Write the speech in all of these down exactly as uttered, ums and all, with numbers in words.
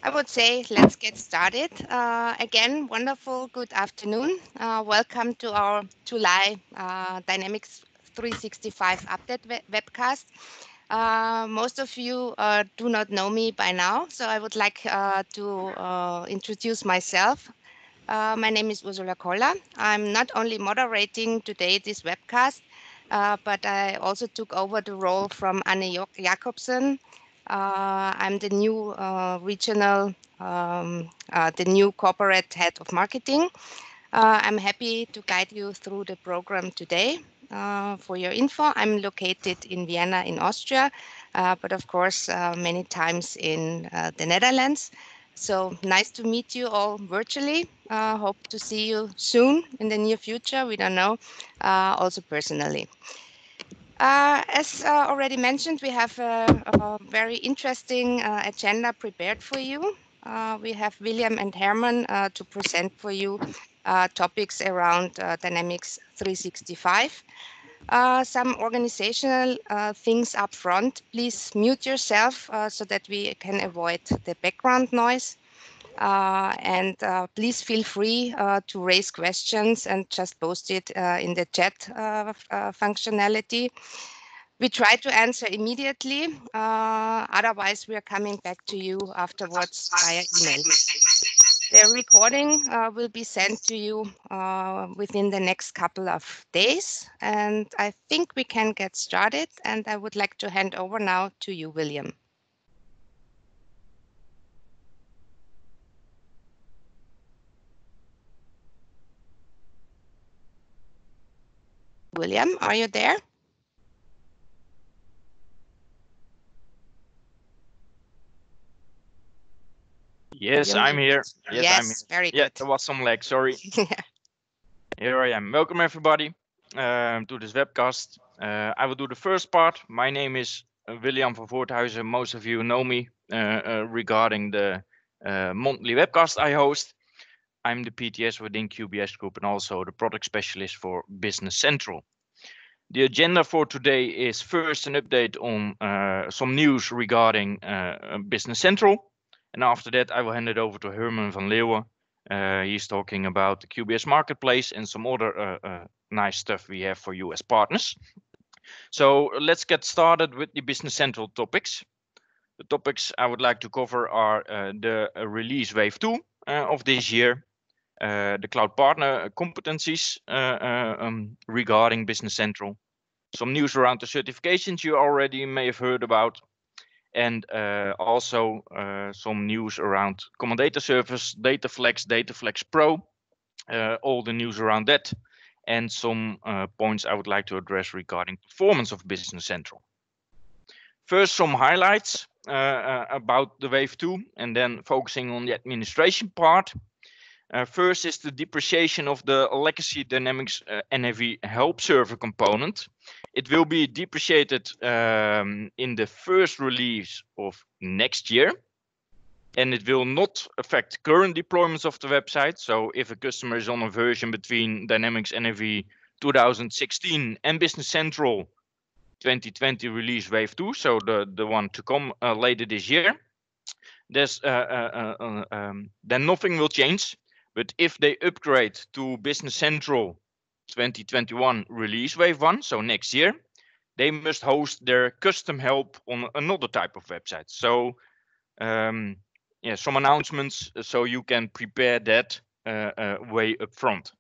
I would say let's get started. Uh, again, wonderful good afternoon. Uh, welcome to our July uh, Dynamics three sixty-five update we- webcast. Uh, most of you uh, do not know me by now, so I would like uh, to uh, introduce myself. Uh, my name is Ursula Koller. I'm not only moderating today this webcast, uh, but I also took over the role from Anne Jo- Jacobsen. Uh, I'm the new uh, regional, um, uh, the new corporate head of marketing. Uh, I'm happy to guide you through the program today. Uh, for your info, I'm located in Vienna in Austria, uh, but of course, uh, many times in uh, the Netherlands. So nice to meet you all virtually. Uh, hope to see you soon in the near future. We don't know, uh, also personally. Uh, as uh, already mentioned, we have a, a very interesting uh, agenda prepared for you. Uh, we have William and Herman uh, to present for you uh, topics around uh, Dynamics three sixty-five. Uh, some organizational uh, things up front. Please mute yourself uh, so that we can avoid the background noise. Uh, and uh, please feel free uh, to raise questions and just post it uh, in the chat uh, uh, functionality. We try to answer immediately. Uh, otherwise, we are coming back to you afterwards via email. The recording uh, will be sent to you uh, within the next couple of days. And I think we can get started. And I would like to hand over now to you, William. William, are you there? Yes, William, I'm you- here. Yes, I'm here. Yes, very Yeah, good. there was some lag. Sorry. Here I am. Welcome everybody um, to this webcast. Uh, I will do the first part. My name is uh, William van Voorthuizen. Most of you know me uh, uh, regarding the uh, monthly webcast I host. I'm the P T S within Q B S Group and also the product specialist for Business Central. The agenda for today is first an update on uh, some news regarding uh, Business Central. And after that, I will hand it over to Herman van Leeuwen. Uh, he's talking about the Q B S Marketplace and some other uh, uh, nice stuff we have for you as partners. So let's get started with the Business Central topics. The topics I would like to cover are uh, the uh, release wave two uh, of this year, uh, the cloud partner competencies uh, uh, um, regarding Business Central, some news around the certifications you already may have heard about, and uh, also uh, some news around Common Data Service, Dataflex, Dataflex Pro, uh, all the news around that, and some uh, points I would like to address regarding performance of Business Central. First, some highlights uh, uh, about the Wave two, and then focusing on the administration part. Uh, first is the depreciation of the legacy Dynamics uh, N A V help server component. It will be depreciated um, in the first release of next year, and it will not affect current deployments of the website. So if a customer is on a version between Dynamics N A V two thousand sixteen and Business Central twenty twenty release wave two, so the, the one to come uh, later this year, there's uh, uh, uh, um, then nothing will change. But if they upgrade to Business Central twenty twenty-one release wave one, so next year, they must host their custom help on another type of website. So um, yeah, some announcements so you can prepare that uh, uh, way up front.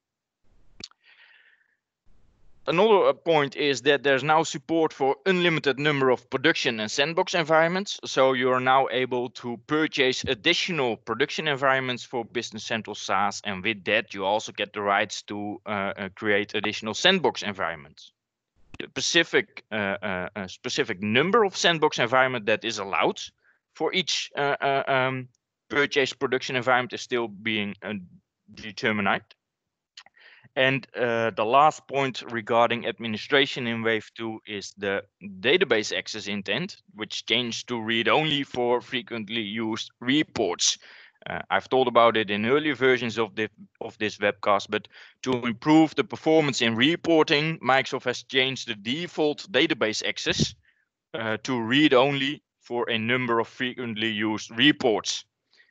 Another point is that there's now support for unlimited number of production and sandbox environments. So you are now able to purchase additional production environments for Business Central SaaS. And with that, you also get the rights to uh, uh, create additional sandbox environments. The specific, uh, uh, a specific number of sandbox environment that is allowed for each uh, uh, um, purchase production environment is still being uh, determined. And uh, the last point regarding administration in wave two is the database access intent, which changed to read only for frequently used reports. Uh, I've told about it in earlier versions of, the, of this webcast, but to improve the performance in reporting, Microsoft has changed the default database access uh, to read only for a number of frequently used reports.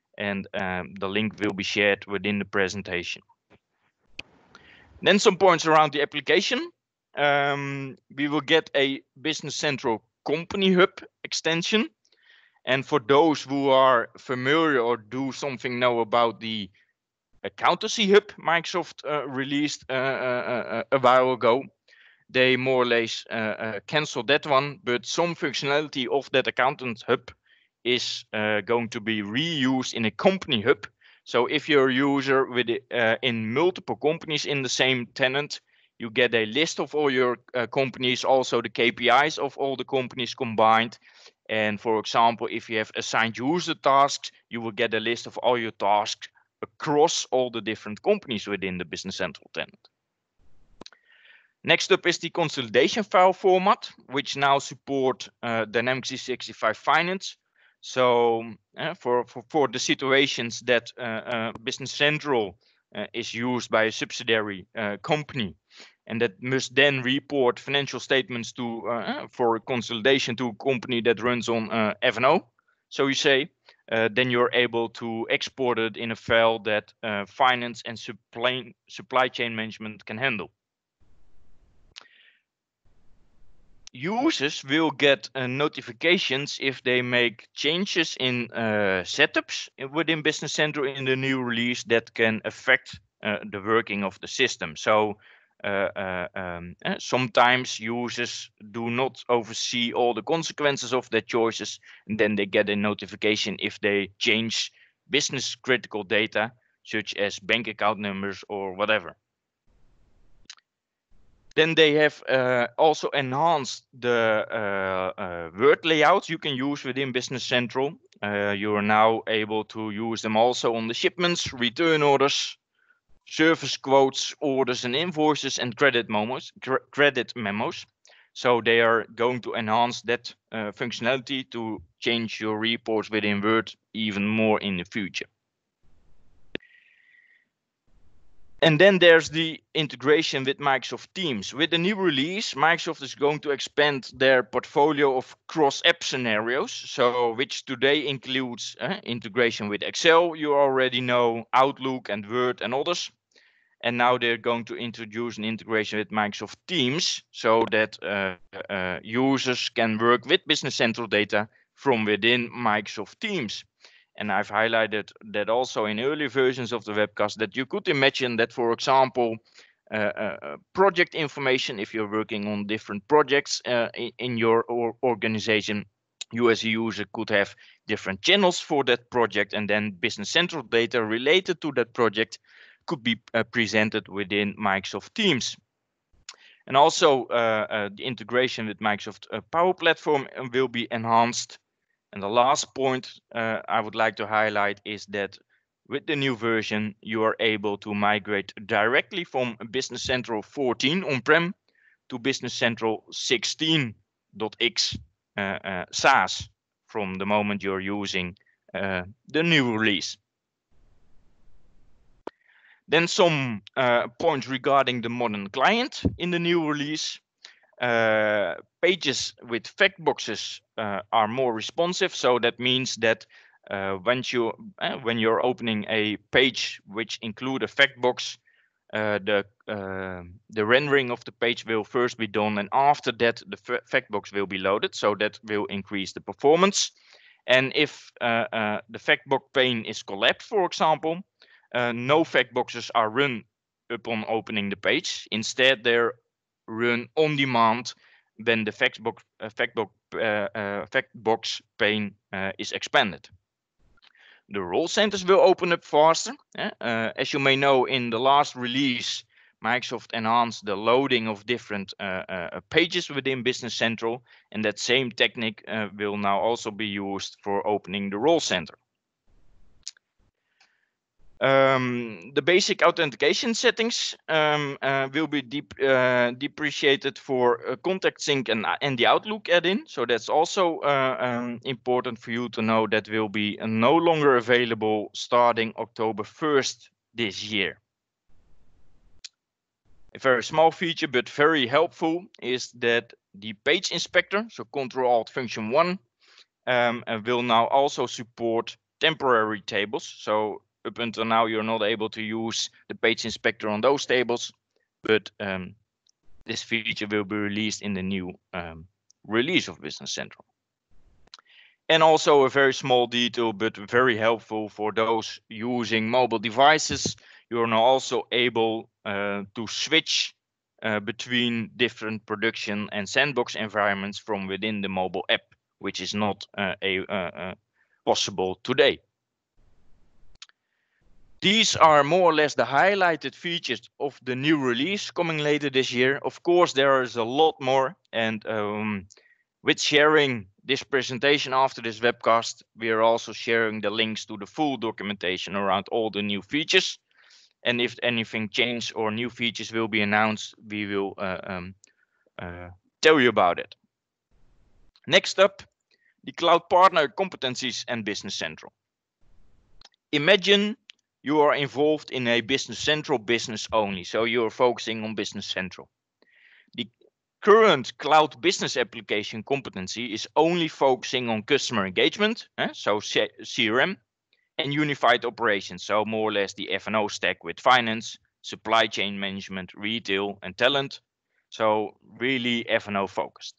and um, the link will be shared within the presentation. Then some points around the application. Um, we will get a Business Central Company Hub extension. And for those who are familiar or do something know about the Accountancy Hub Microsoft uh, released uh, uh, uh, a while ago, they more or less uh, uh, canceled that one, but some functionality of that Accountant Hub is uh, going to be reused in a Company Hub. So if you're a user with uh, in multiple companies in the same tenant, you get a list of all your uh, companies, also the K P Is of all the companies combined. And for example, if you have assigned user tasks, you will get a list of all your tasks across all the different companies within the Business Central tenant. Next up is the consolidation file format, which now support uh, Dynamics three sixty-five Finance. So uh, for, for, for the situations that uh, uh, Business Central uh, is used by a subsidiary uh, company, and that must then report financial statements to uh, for consolidation to a company that runs on uh, F and O, so you say, uh, then you're able to export it in a file that uh, finance and supply, supply chain management can handle. Users will get uh, notifications if they make changes in uh, setups within Business Central in the new release that can affect uh, the working of the system. So uh, uh, um, uh, sometimes users do not oversee all the consequences of their choices, and then they get a notification if they change business critical data, such as bank account numbers or whatever. Then they have uh, also enhanced the uh, uh, word layouts you can use within Business Central. Uh, you are now able to use them also on the shipments, return orders, service quotes, orders and invoices, and credit memos. Credit memos. So they are going to enhance that uh, functionality to change your reports within Word even more in the future. And then there's the integration with Microsoft Teams. With the new release, Microsoft is going to expand their portfolio of cross-app scenarios, so which today includes uh, integration with Excel, you already know, Outlook and Word and others. And now they're going to introduce an integration with Microsoft Teams so that uh, uh, users can work with Business Central data from within Microsoft Teams. And I've highlighted that also in earlier versions of the webcast, that you could imagine that, for example, uh, uh, project information, if you're working on different projects uh, in, in your or organization, you as a user could have different channels for that project, and then Business Central data related to that project could be uh, presented within Microsoft Teams. And also uh, uh, the integration with Microsoft uh, Power Platform will be enhanced. And the last point uh, I would like to highlight is that with the new version, you are able to migrate directly from Business Central fourteen on-prem to Business Central sixteen dot x uh, uh, SaaS from the moment you're using uh, the new release. Then some uh, points regarding the modern client in the new release. Uh, pages with fact boxes uh, are more responsive, so that means that uh, when you uh, when you're opening a page which include a fact box, uh, the uh, the rendering of the page will first be done, and after that the fact box will be loaded, so that will increase the performance. And if uh, uh, the fact box pane is collapsed, for example, uh, no fact boxes are run upon opening the page. Instead, they're run on demand when the fact box, uh, fact box, uh, uh, fact box pane uh, is expanded. The role centers will open up faster. Uh, as you may know, in the last release, Microsoft enhanced the loading of different uh, uh, pages within Business Central, and that same technique uh, will now also be used for opening the role center. Um, the basic authentication settings um, uh, will be deep, uh, depreciated for uh, Contact Sync and, and the Outlook add-in. So that's also uh, um, important for you to know that will be uh, no longer available starting October first this year. A very small feature, but very helpful, is that the page inspector, so Control Alt Function one, um, uh, will now also support temporary tables. So up until now, you're not able to use the page inspector on those tables, but um, this feature will be released in the new um, release of Business Central. And also a very small detail, but very helpful for those using mobile devices. You are now also able uh, to switch uh, between different production and sandbox environments from within the mobile app, which is not uh, a, uh, uh, possible today. These are more or less the highlighted features of the new release coming later this year. Of course, there is a lot more, and um, with sharing this presentation after this webcast, we are also sharing the links to the full documentation around all the new features. And if anything changes or new features will be announced, we will uh, um, uh, tell you about it. Next up, the Cloud Partner Competencies and Business Central. Imagine you are involved in a Business Central business only, so you are focusing on Business Central. The current cloud business application competency is only focusing on customer engagement, eh, so C R M, and unified operations, so more or less the F and O stack with finance, supply chain management, retail, and talent. So really F and O focused.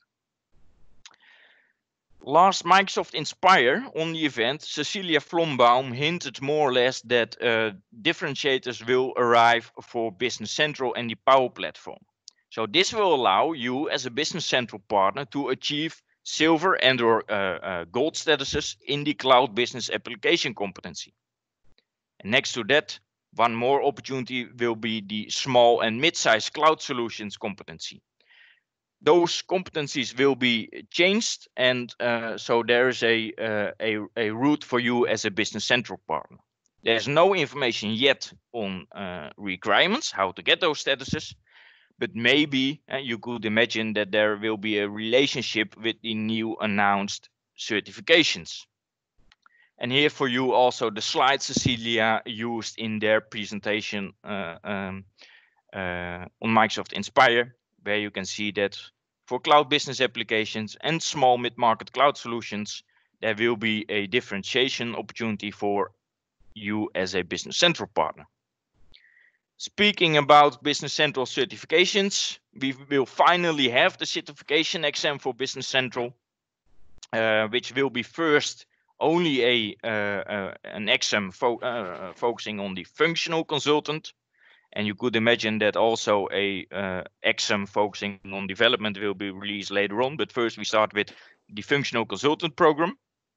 Last Microsoft Inspire on the event, Cecilia Flombaum hinted more or less that uh, differentiators will arrive for Business Central and the Power Platform. So this will allow you as a Business Central partner to achieve silver and or uh, uh, gold statuses in the cloud business application competency. And next to that, one more opportunity will be the small and mid-sized cloud solutions competency. Those competencies will be changed, and uh, so there is a, uh, a, a route for you as a Business Central partner. There's no information yet on uh, requirements, how to get those statuses, but maybe uh, you could imagine that there will be a relationship with the new announced certifications. And here for you also the slides Cecilia used in their presentation uh, um, uh, on Microsoft Inspire, where you can see that for cloud business applications and small mid-market cloud solutions, there will be a differentiation opportunity for you as a Business Central partner. Speaking about Business Central certifications, we will finally have the certification exam for Business Central, uh, which will be first only a uh, uh, an exam fo uh, focusing on the functional consultant. And you could imagine that also a uh, exam focusing on development will be released later on. But first we start with the functional consultant program.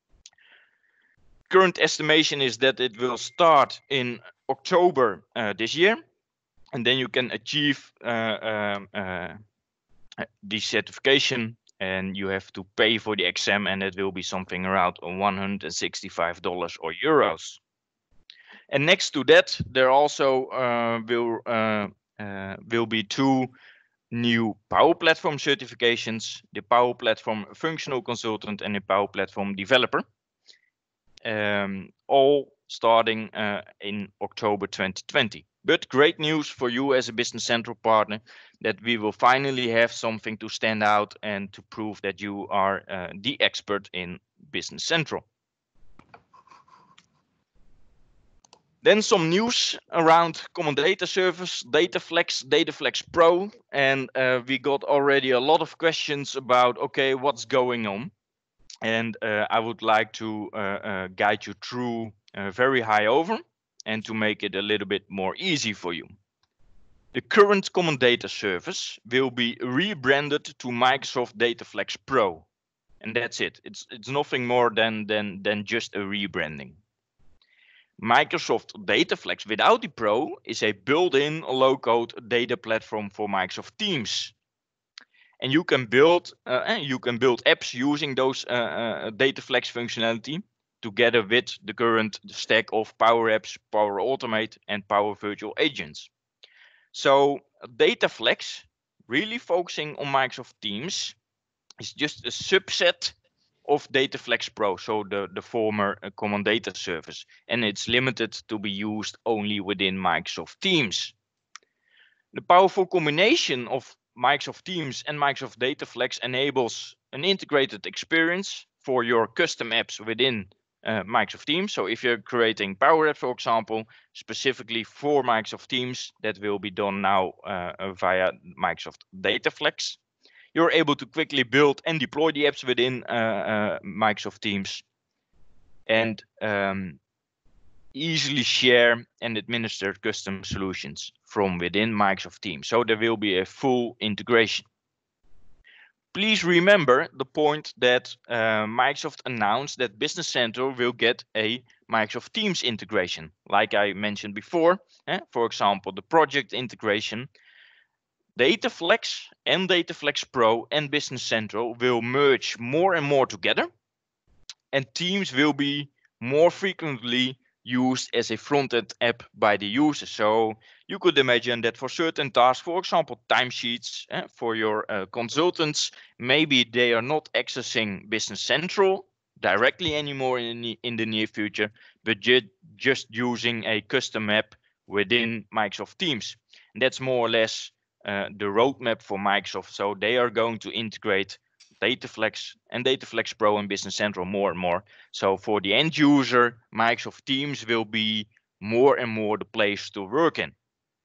Current estimation is that it will start in October uh, this year. And then you can achieve uh, um, uh, the certification, and you have to pay for the exam, and it will be something around one hundred sixty-five dollars or euros. And next to that, there also uh, will uh, uh, will be two new Power Platform certifications: the Power Platform Functional Consultant and the Power Platform Developer. Um, all starting uh, in October twenty twenty. But great news for you as a Business Central partner, that we will finally have something to stand out and to prove that you are uh, the expert in Business Central. Then some news around Common Data Service, DataFlex, DataFlex Pro, and uh, we got already a lot of questions about, okay, what's going on? And uh, I would like to uh, uh, guide you through uh, very high over and to make it a little bit more easy for you. The current Common Data Service will be rebranded to Microsoft DataFlex Pro. And that's it. It's, it's nothing more than, than, than just a rebranding. Microsoft DataFlex without the Pro is a built-in low-code data platform for Microsoft Teams. And you can build uh, you can build apps using those uh, uh, DataFlex functionality together with the current stack of Power Apps, Power Automate, and Power Virtual Agents. So DataFlex, really focusing on Microsoft Teams, is just a subset of DataFlex Pro, so the, the former uh, Common Data Service, and it's limited to be used only within Microsoft Teams. The powerful combination of Microsoft Teams and Microsoft DataFlex enables an integrated experience for your custom apps within uh, Microsoft Teams. So if you're creating Power Apps, for example, specifically for Microsoft Teams, that will be done now uh, via Microsoft Dataflex. You're able to quickly build and deploy the apps within uh, uh, Microsoft Teams, and um, easily share and administer custom solutions from within Microsoft Teams. So there will be a full integration. Please remember the point that uh, Microsoft announced that Business Central will get a Microsoft Teams integration. Like I mentioned before, eh, for example, the project integration. Dataflex and Dataflex Pro and Business Central will merge more and more together, and Teams will be more frequently used as a front-end app by the user. So you could imagine that for certain tasks, for example, timesheets eh, for your uh, consultants, maybe they are not accessing Business Central directly anymore in the, in the near future, but ju just using a custom app within Microsoft Teams. And that's more or less uh, the roadmap for Microsoft. So they are going to integrate Dataflex and Dataflex Pro and Business Central more and more. So for the end user, Microsoft Teams will be more and more the place to work in.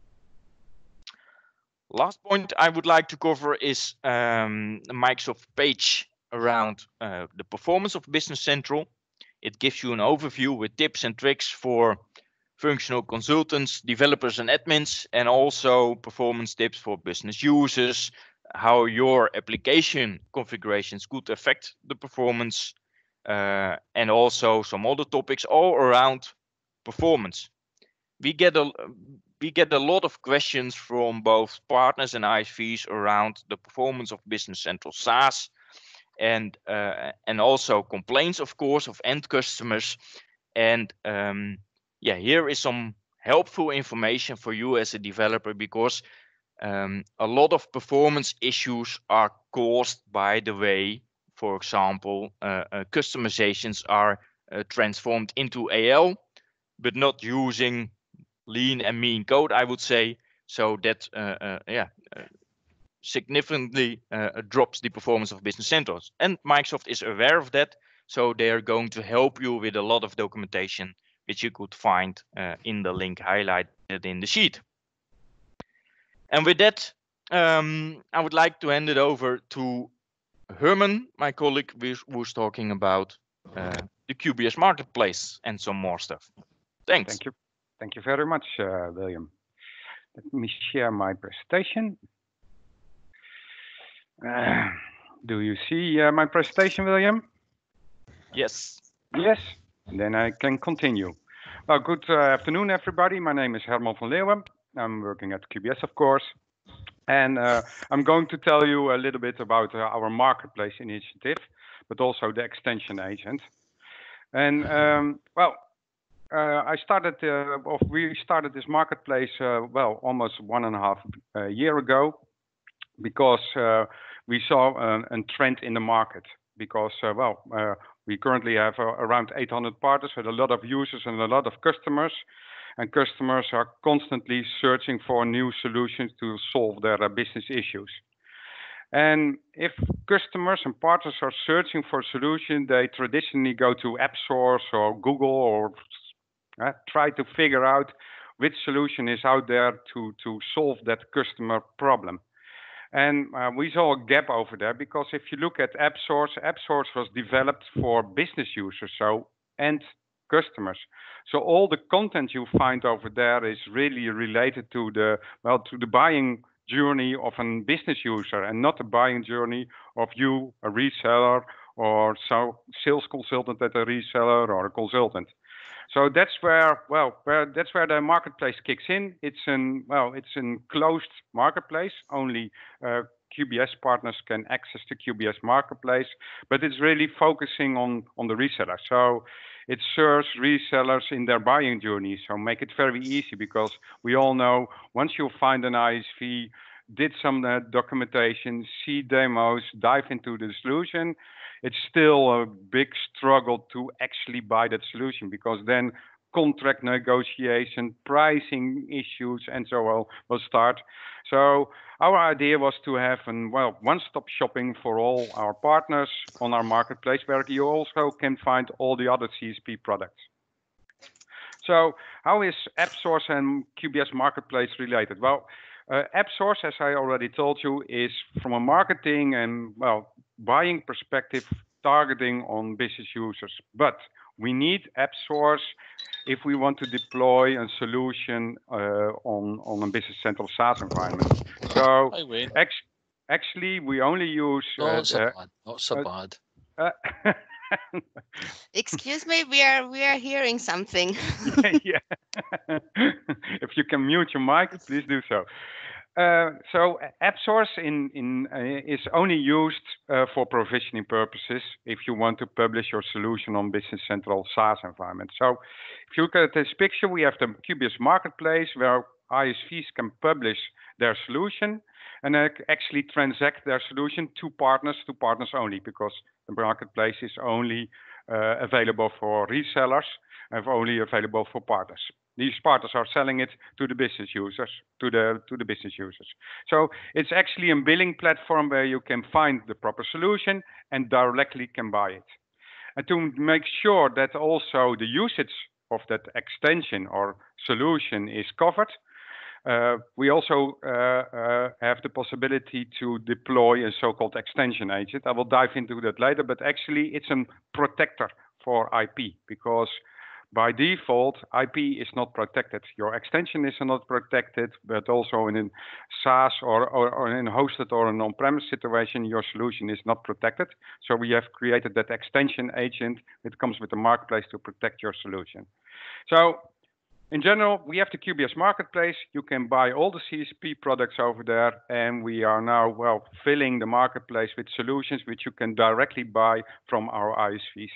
Last point I would like to cover is um, the Microsoft page around uh, the performance of Business Central. It gives you an overview with tips and tricks for functional consultants, developers and admins, and also performance tips for business users, how your application configurations could affect the performance, uh, and also some other topics all around performance. We get a we get a lot of questions from both partners and I S Vs around the performance of Business Central SaaS, and uh, and also complaints, of course, of end customers. And um, yeah, here is some helpful information for you as a developer, because um, a lot of performance issues are caused by the way, for example, uh, uh, customizations are uh, transformed into A L, but not using lean and mean code, I would say. So that uh, uh, yeah, uh, significantly uh, drops the performance of Business Central. And Microsoft is aware of that, so they are going to help you with a lot of documentation, which you could find uh, in the link highlighted in the sheet. And with that, um, I would like to hand it over to Herman, my colleague, who's, who's talking about uh, the Q B S Marketplace and some more stuff. Thanks. Thank you. Thank you very much, uh, William. Let me share my presentation. Uh, do you see uh, my presentation, William? Yes. Yes, then I can continue. Well, good uh, afternoon, everybody. My name is Herman van Leeuwen. I'm working at Q B S, of course. And uh, I'm going to tell you a little bit about uh, our marketplace initiative, but also the extension agent. And um, well, uh, I started, uh, or we started this marketplace, uh, well, almost one and a half uh, year ago, because uh, we saw a, a trend in the market. Because, uh, well, uh, we currently have uh, around eight hundred partners with a lot of users and a lot of customers. And customers are constantly searching for new solutions to solve their uh, business issues. And if customers and partners are searching for a solution, they traditionally go to AppSource or Google or uh, try to figure out which solution is out there to, to solve that customer problem. And uh, we saw a gap over there, because if you look at AppSource, AppSource was developed for business users, so end customers. So all the content you find over there is really related to the, well, to the buying journey of a business user, and not the buying journey of you, a reseller, or so sales consultant at a reseller or a consultant. So that's where, well, where that's where the marketplace kicks in. It's an, well, it's a closed marketplace. Only uh, Q B S partners can access the Q B S marketplace, but it's really focusing on on the reseller. So it serves resellers in their buying journey. So make it very easy, because we all know once you find an I S V, did some uh, documentation, see demos, dive into the solution, it's still a big struggle to actually buy that solution, because then contract negotiation, pricing issues, and so on will start. So our idea was to have an, well, one-stop shopping for all our partners on our marketplace, where you also can find all the other C S P products. So how is AppSource and Q B S Marketplace related? Well, uh, AppSource, as I already told you, is from a marketing and, well, buying perspective, targeting on business users. But we need AppSource if we want to deploy a solution uh, on, on a Business Central SaaS environment. So ex actually, we only use... Uh, not so uh, bad, not so uh, bad. Uh, Excuse me, we are we are hearing something. Yeah. If you can mute your mic, please do so. Uh, so AppSource in, in, uh, is only used uh, for provisioning purposes if you want to publish your solution on Business Central SaaS environment. So if you look at this picture, we have the Q B S Marketplace where I S Vs can publish their solution and uh, actually transact their solution to partners, to partners only, because the marketplace is only uh, available for resellers and only available for partners. These partners are selling it to the business users, to the to the business users. So it's actually a billing platform where you can find the proper solution and directly can buy it. And to make sure that also the usage of that extension or solution is covered, Uh, we also uh, uh, have the possibility to deploy a so-called extension agent. I will dive into that later, but actually it's a protector for I P, because by default, I P is not protected. Your extension is not protected, but also in a SaaS or, or, or in a hosted or an on-premise situation, your solution is not protected. So we have created that extension agent that comes with the marketplace to protect your solution. So in general, we have the Q B S Marketplace. You can buy all the C S P products over there, and we are now, well, filling the marketplace with solutions which you can directly buy from our I S Vs.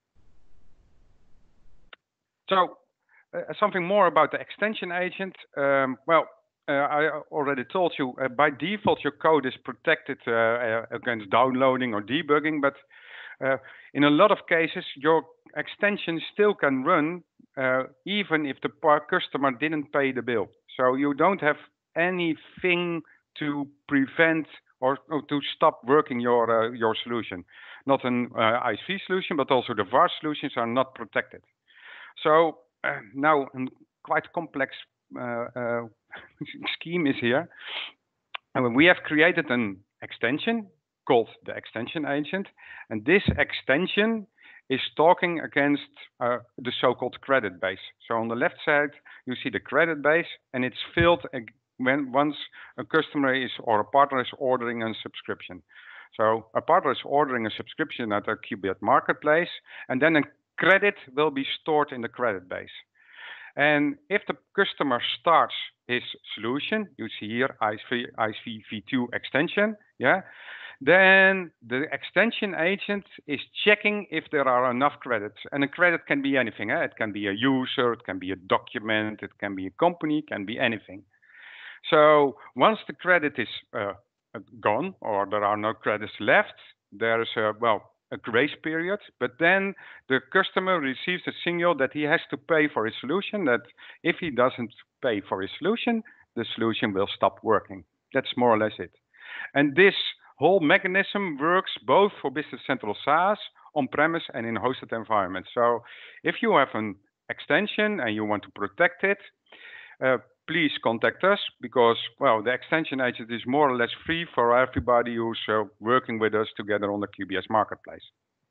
So uh, something more about the extension agent. Um, well, uh, I already told you, uh, by default, your code is protected uh, uh, against downloading or debugging, but uh, in a lot of cases, your extension still can run uh, even if the customer didn't pay the bill. So you don't have anything to prevent or, or to stop working your uh, your solution. Not an uh, I S V solution, but also the V A R solutions are not protected. So uh, now a quite complex uh, uh, scheme is here. And we have created an extension called the extension agent, and this extension is talking against uh, the so-called credit base. So on the left side, you see the credit base, and it's filled when once a customer is or a partner is ordering a subscription. So a partner is ordering a subscription at a Q B S Marketplace, and then a credit will be stored in the credit base. And if the customer starts his solution, you see here I S V, I S V v two extension, yeah, then the extension agent is checking if there are enough credits. And a credit can be anything. Eh? It can be a user, it can be a document, it can be a company, it can be anything. So once the credit is uh, gone or there are no credits left, there is a, well, a grace period, but then the customer receives a signal that he has to pay for his solution, that if he doesn't pay for his solution, the solution will stop working. That's more or less it. And this whole mechanism works both for Business Central SaaS, on-premise, and in hosted environments. So if you have an extension and you want to protect it, uh, please contact us, because, well, the extension agent is more or less free for everybody who's uh, working with us together on the Q B S Marketplace.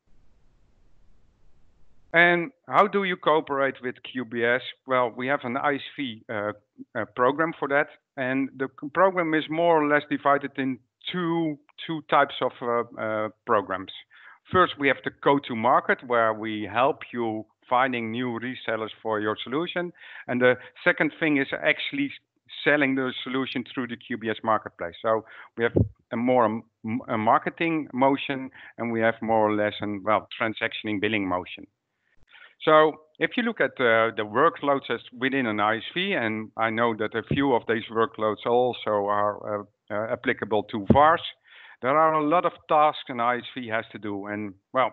And how do you cooperate with Q B S? Well, we have an I S V uh, uh, program for that, and the program is more or less divided in two two types of uh, uh, programs. First, we have the go-to-market, where we help you finding new resellers for your solution. And the second thing is actually selling the solution through the Q B S Marketplace. So we have a more a marketing motion, and we have more or less a, well, transactioning billing motion. So if you look at uh, the workloads as within an I S V, and I know that a few of these workloads also are uh, uh, applicable to V A Rs, there are a lot of tasks an I S V has to do. And, well,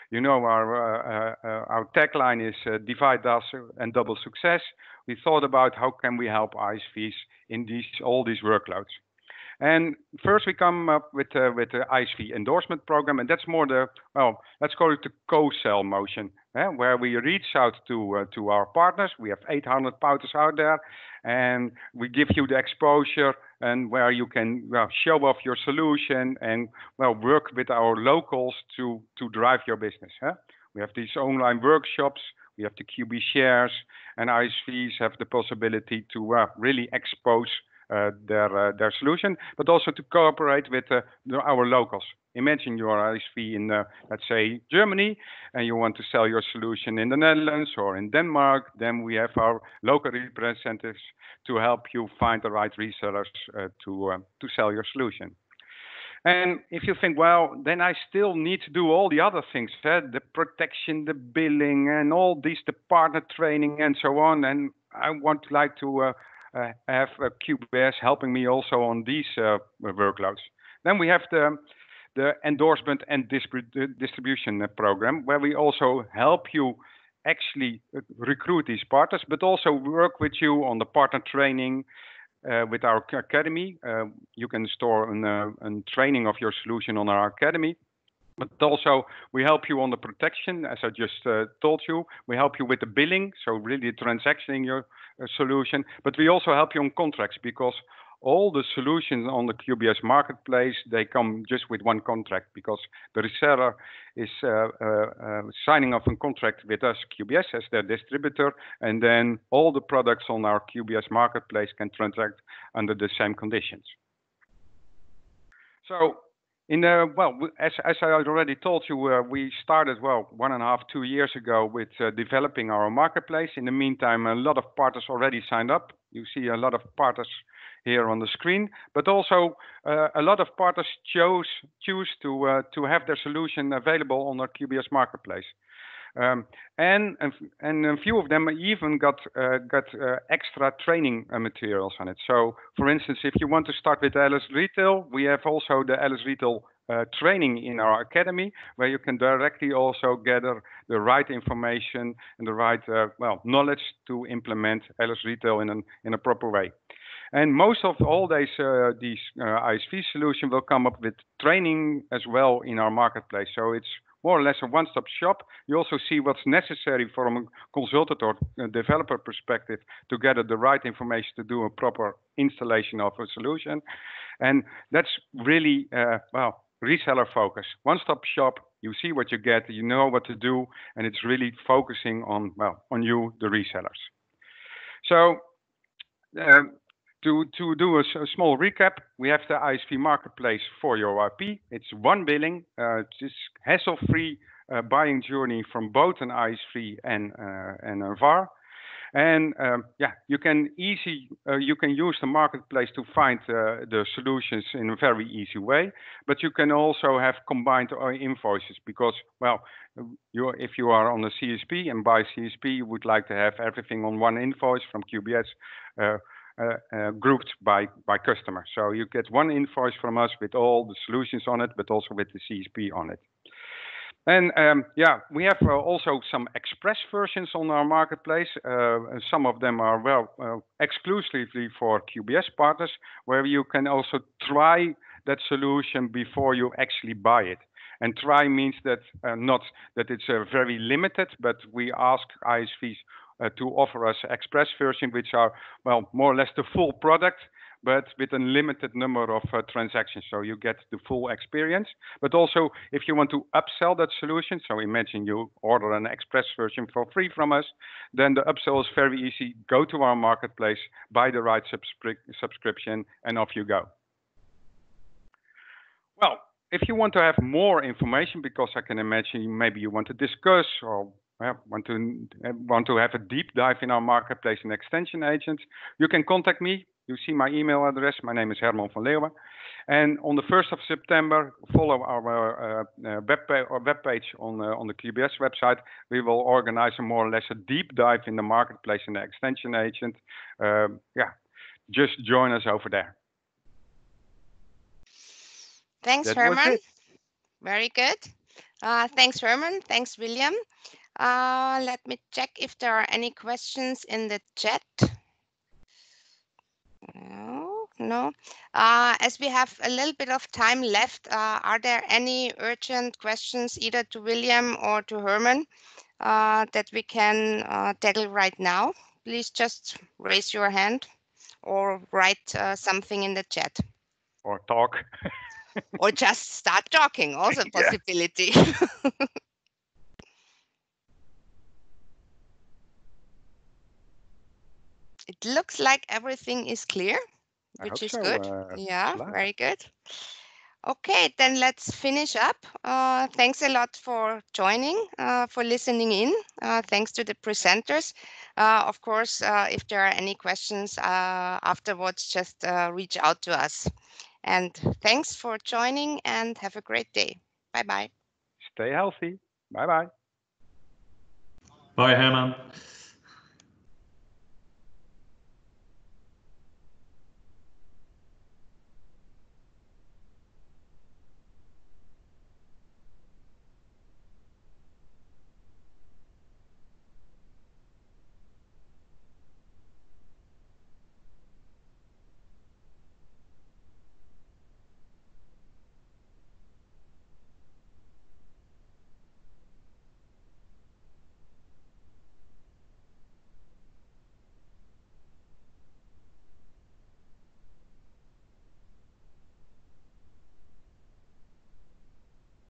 You know, our uh, uh, our tagline is uh, divide us and double success. We thought about how can we help I S Vs in these all these workloads. And first we come up with uh, with the I S V endorsement program, and that's more the, well, let's call it the co-sell motion, eh, where we reach out to uh, to our partners. We have eight hundred partners out there, and we give you the exposure and where you can, well, show off your solution and, well, work with our locals to to drive your business. Eh? We have these online workshops. We have the Q B shares, and I S Vs have the possibility to uh, really expose Uh, their uh, their solution, but also to cooperate with uh, the, our locals. Imagine you are I S V in, uh, let's say, Germany, and you want to sell your solution in the Netherlands or in Denmark. Then we have our local representatives to help you find the right resellers uh, to uh, to sell your solution. And if you think, well, then I still need to do all the other things, eh? The protection, the billing, and all these, the partner training, and so on. And I want like to uh, uh, have uh, Q B S helping me also on these uh, workloads. Then we have the the endorsement and distrib- distribution program, where we also help you actually recruit these partners, but also work with you on the partner training. Uh, with our academy, uh, you can store an, uh, an training of your solution on our academy. But also we help you on the protection, as I just uh, told you. We help you with the billing, so really transactioning your uh, solution. But we also help you on contracts, because all the solutions on the Q B S marketplace, they come just with one contract, because the reseller is uh, uh, uh, signing off a contract with us, Q B S, as their distributor, and then all the products on our Q B S marketplace can transact under the same conditions. So, in the, well, as, as I already told you, uh, we started, well, one and a half, two years ago with uh, developing our marketplace. In the meantime, a lot of partners already signed up. You see a lot of partners here on the screen, but also uh, a lot of partners chose choose to uh, to have their solution available on our Q B S marketplace. Um, and, and a few of them even got uh, got uh, extra training uh, materials on it. So, for instance, if you want to start with Alice Retail, we have also the Alice Retail uh, training in our academy, where you can directly also gather the right information and the right uh, well knowledge to implement Alice Retail in an in a proper way. And most of all these uh, these uh, I S V solution will come up with training as well in our marketplace. So it's more or less a one-stop shop. You also see what's necessary from a consultant or a developer perspective to gather the right information to do a proper installation of a solution. And that's really, uh, well, reseller focus. One-stop shop, you see what you get, you know what to do, and it's really focusing on, well, on you, the resellers. So, um, To, to do a, a small recap, we have the I S V marketplace for your I P. It's one billing, uh, it's hassle-free uh, buying journey from both an I S V and uh, and a V A R. And um, yeah, you can easy uh, you can use the marketplace to find uh, the solutions in a very easy way. But you can also have combined invoices, because, well, you if you are on the C S P and buy C S P, you would like to have everything on one invoice from Q B S. Uh, Uh, uh, grouped by by customer. So you get one invoice from us with all the solutions on it, but also with the C S P on it. And um, yeah, we have uh, also some express versions on our marketplace. Uh, some of them are, well, uh, exclusively for Q B S partners, where you can also try that solution before you actually buy it. And try means that uh, not that it's uh, very limited, but we ask I S Vs Uh, to offer us express version, which are, well, more or less the full product, but with a limited number of uh, transactions, so you get the full experience. But also, if you want to upsell that solution, so imagine you order an express version for free from us, then the upsell is very easy. Go to our marketplace, buy the right subscri subscription, and off you go. Well, if you want to have more information, because I can imagine maybe you want to discuss or Uh, want to uh, want to have a deep dive in our marketplace and extension agents, you can contact me. You see my email address. My name is Herman van Leeuwen. And on the first of September, follow our uh, uh, web, pa- or web page on, uh, on the Q B S website. We will organize a more or less a deep dive in the marketplace and the extension agent. Uh, yeah, just join us over there. Thanks, That Herman. Very good. Uh, thanks, Herman. Thanks, William. Uh, let me check if there are any questions in the chat. No, no. Uh, as we have a little bit of time left, uh, are there any urgent questions either to William or to Herman uh, that we can uh, tackle right now? Please just raise your hand or write uh, something in the chat. Or talk. Or just start talking, also a possibility. It looks like everything is clear, which is so. good. Uh, yeah, Vlad. very good. Okay, then let's finish up. Uh, thanks a lot for joining, uh, for listening in. Uh, thanks to the presenters. Uh, of course, uh, if there are any questions uh, afterwards, just uh, reach out to us. And thanks for joining and have a great day. Bye-bye. Stay healthy. Bye-bye. Bye, Herman.